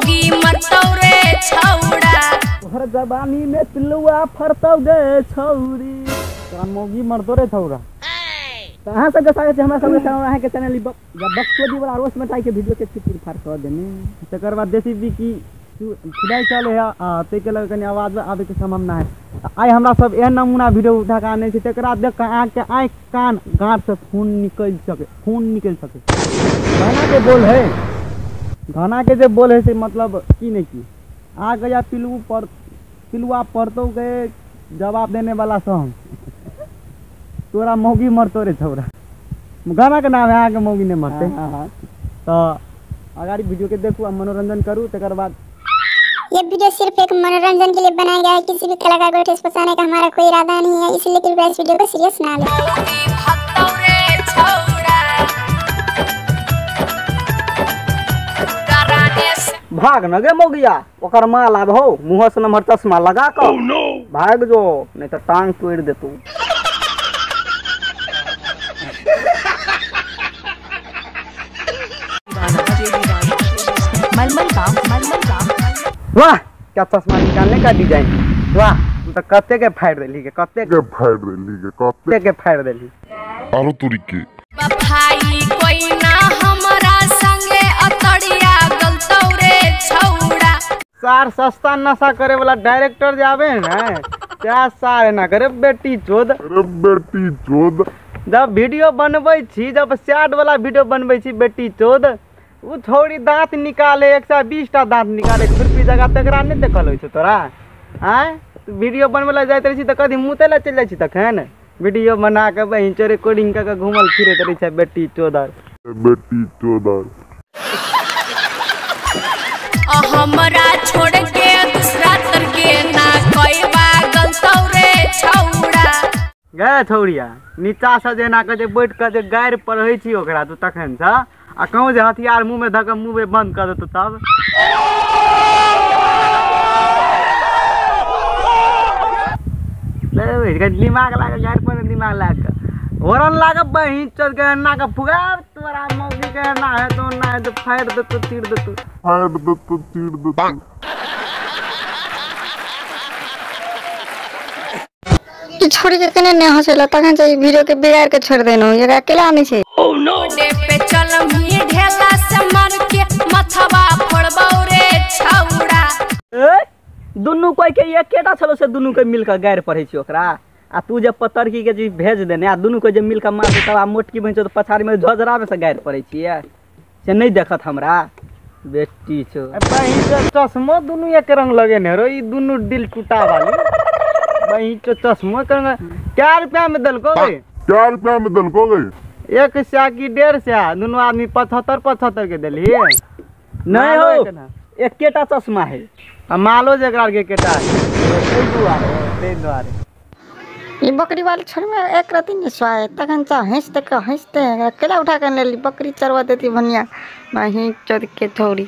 मौगी मरतौ रे छौड़ा। तोहर जवानी में पिलुआ फरतौ गे छौरी, तोहर मौगी मरतौ रे छौड़ा। कहां से जैसा के हमरा सब चैनल के चैनल बक्सोदी वाला रोज में टाई के वीडियो के चित्र फाड़ कर देने। तकर बाद देसी भी की खुदाई चले है ते के लगे कनी आवाज आवे के संभावना है। आई हमरा सब एहन नमूना वीडियो उठा के आने छै तकरा देख के आंख के आंख कान गांठ से खून निकल सके। गाना के बोल है, गाना के जे बोल है से मतलब की नहीं की आ गया पिलुआ पड़तो गए जवाब देने वाला सॉन्ग तोरा मौगी मरतो रे छौरा। गाना के नाम है आगे मौगी ने मरते। तो अगाड़ी वीडियो के देखू मनोरंजन करूँ। तकर बाद ये वीडियो सिर्फ एक मनोरंजन के लिए बनाया गया है, किसी भी कलाकार को ठेस पहुंचाने का हमारा कोई इरादा नहीं है, इसलिए कृपया इस वीडियो को सीरियस ना लें। भाग न गे मौगिया, ओकर माल आब हो मुंह से नंबर चश्मा लगा कर भाग जो, नहीं तो टांग तोड़ दे तू। वाह क्या चश्मा निकालने का डिजाइन, वाह तू तो कत्ते के फाड़ देली के कत्ते के फाड़ देली। आरो तुरी के भाई कोई ना हमरा संगे अतड़िया गलतौ रे छौड़ा। सार सस्ता नशा करे वाला डायरेक्टर जावे ना क्या सार ना करे बेटी चोद। जब वीडियो बनबै छी, जब सैड वाला वीडियो बनबै छी बेटी चोद, वो थोड़ी दांत निकाले 120 टा दांत निकाले खुरपी जगह तकरा नहीं देखल होइ छ तोरा। आय वीडियो बनबेला जाइत रही छी त कदी मुते ला चल जाइ छी तखन वीडियो बना के बहिन चोर रिकॉर्डिंग के घूमल फिरत रही छै बेटी चोदर। हमरा छोड़ के दूसरा तर के ना कोई गलतौ रे छौड़ा। गे छौड़िया नीचा से जेना के जे बैठ के जे गायर पढ़ै छी ओकरा तू तखन से आ कहूँ जे हथियार मुँह में धक मुँह में बंद कर देतो तब दिमाग लागे गायर पर दिमाग लागे होरन लागे बहिन चोद के ना के फुगा तोरा मौगी के ना है तो ना है तो फाड़ दे तो तीर दे तो छोड़ी के कने ने हंसेला तखन से वीडियो के बिगाड़ के छोड़ देनो, ये अकेला नहीं छे। ओह नो पे चलम ही ढेला से मार के मथवा फोड़बौ रे छौड़ा। ए दुन्नु कोई के एकेटा छलो से दुन्नु के मिल के गायर पढ़ै छी ओकरा आ तू जे पतरकी के जी भेज देने आ दुन्नु को जे मिल के मार दे तब आ मोटकी बहिन तो पछाड़ी में झजरा में से गायर पढ़ै छी से नहीं देखत हमरा बेटी छो। बहिन के चश्मा दुन्नु एक रंग लगेने रो, ई दुन्नु दिल टूटा वाली बहिन के चश्मा क्या रुपया में दलको गई? एक सौ की 150 दोनों आदमी 75 के दिली नहीं हो, एकेटा चश्मा है मालो जगह के केटा ये बकरी वाले छोड़ में एक रात नहीं सोए तखन चा हंसते केला उठा कर ले बकरी चरवा देती भनिया वहीं चोद के थोड़ी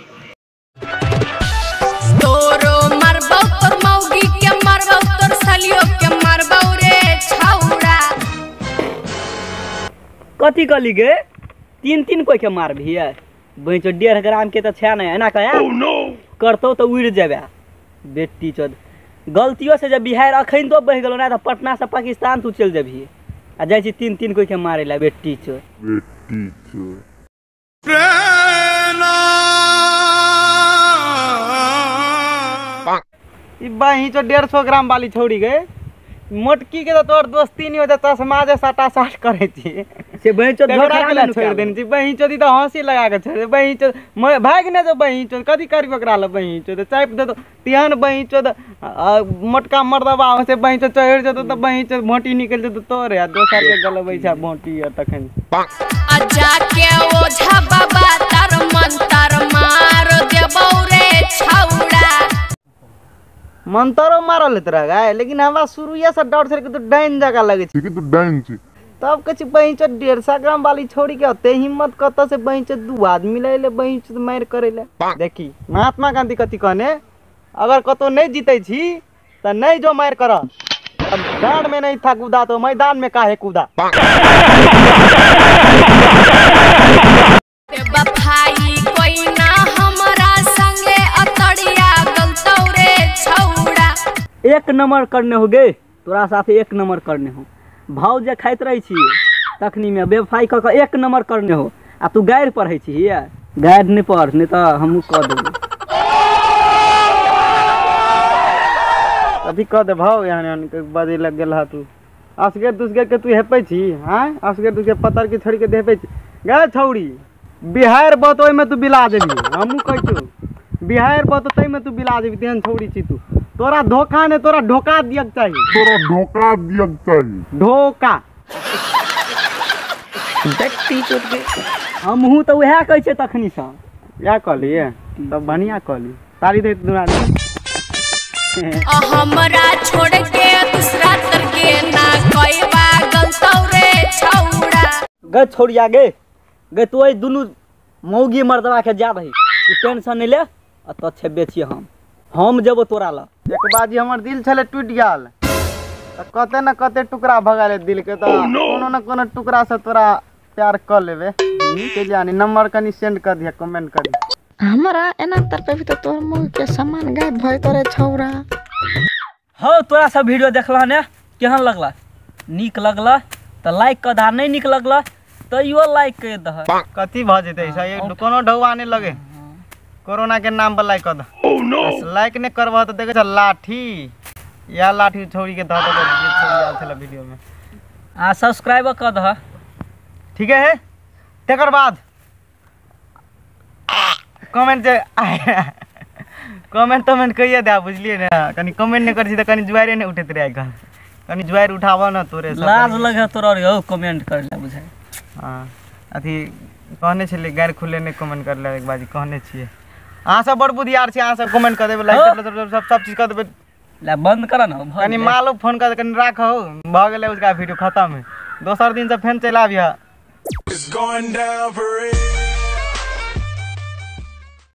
तोरो मरबौ तोर मौगी के मरबौ तोर सलियो के मरबौ रे छौड़ा। कथी कली गे 3 कोई के मार भी है बहिन चो 1.5 ग्राम के तो छे नहीं है ना कहे करतो तो उड़ जाबे बेटी चोद। गलतियों से जब बिहार अखन तो बह गेलो ना तो पटना से पाकिस्तान तू चल जाबी आ जाय छी 3 कोई के मारे ला बेटी चोद। ई बहिन चो 150 ग्राम वाली छोड़ी गए मोटकी के तो तोर दोस्ती नहीं होता चश्मा जे साटा साट करे छी से बहिन चो झगड़ा के छोड़ देन छी बहिन चो दी तो हंसी लगा के छोड़ बहिन चो भाग ने जो बहिन चो कदी करबे ओकरा ल बहिन चो चाप दे तो तिहन बहिन चो मोटका मर्दबा से बहिन चो चढ़ जतो तो बहिन चो मोटी निकल जतो तोरे आ दोसर के गलबै छा मोटी तखन आ जाके ओझा बाबा तार मंतर मार देबौ रे छौड़ा। मंतरो मारल लेत रह गए लेकिन हमरा शुरुए से डर से तू डाइन जगह लगे छी कि तू डाइन छी तब कछ बहिन चो 150 ग्राम वाली छोड़ी के होते हिम्मत कत से बहिन चो 2 आदमी ले ले बहिन चो मार करे ले। देखी महात्मा गांधी कथी कहने अगर कतो नहीं जीते छी त नहीं जो मार कर अब डांड में नहीं था कूदा तो मैदान में काहे कूदा। भाई कोई ना हमरा संगे नंबर करने हो गे, तोरा साथे 1 नंबर करने हो। भाव जे खाइत रही छी तखनी में बेवफाई क के 1 नंबर करने हो, आ तू गारि पढ़ै छी यार। गारि नहीं पढ़, नहीं तो हमहू कह देबो। अभी कह दे भाव यहाँ बजे लग गेल तू। असगर दुसगर के तू हेपै छी? हाँ, असगर दुसगर पतर के छोड़ी के हेपै छी? गे छौड़ी, बिहार बत ओहि में तू बिला देबी। हमहू कहै छौ बिहार बत तै में तू बिला देबी। तेहन छौड़ी छी तू। तोरा धोखा ने, तोरा ढोका दियक चाहिए। ढोका हमहू तो वह कहै छै तखनी से। क्या कहलिए? तब बढ़िया कहली। ताली दे दूना हमरा छोड़ के दूसरा तर के ना कोई पागल तौरे छौड़ा। गे छोड़िया गे, गे तू ओइ दुनू मौगी मर्दवा के जा रही, तू टेंशन नहीं ले। अत छेबे छी हम जेबो तोरा ला। एक बाजी हमर दिल छले टूट गेल, कते न कते टुकड़ा भगाले दिल के। तो कोनो न कोनो टुकड़ा से तोरा प्यार कर लेबे। के जानी, नंबर कनी सेंड कर दिया, कमेंट कर दिया। हमरा एना तर पे भी तो तोर मुंह के सामान गायब भय तोरे छौरा। हो तोरा सब वीडियो देखला ने, केहन लगला? नीक लगला तो लाइक कर दहा, नहीं नीक लगला तो यो लाइक कर दहा। कथी भ जेतै सही, कोनो ढौआ नहीं लगे। कोरोना के नाम पर लाइक कर द। लाइक नहीं करबह तो देखे छ लाठी, या लाठी छोड़ी के धऽ दे जे छोड़ी आल छला वीडियो में। आ सब्सक्राइब कर दहा, ठीक है। तेकर बाद कमेंट जे कमेंट कहिए दे, बुझलिए ना। कनी कमेंट नहीं करछि त कनी जुआरे नहीं उठैत रहे। आइकाल कनी जुआर उठाबऽ न तोरे सब। लाज लगे तोरा रे हो कमेंट कर ले बुझाइ। हां, अथी कहने छले गार खुले नहीं कमेंट कर ले। एक बाजी कहने छिए अहाँ सब बड़ बुधियार छी। अहाँ सब कमेंट कर देबे, लाइक कर देबे, सब चीज कर देबे। ले बंद कर ना, कनी मालो फोन कर, कनी राखो। भ गेलै उसका वीडियो खत्म है। दोसर दिन से फेन चला आबिया।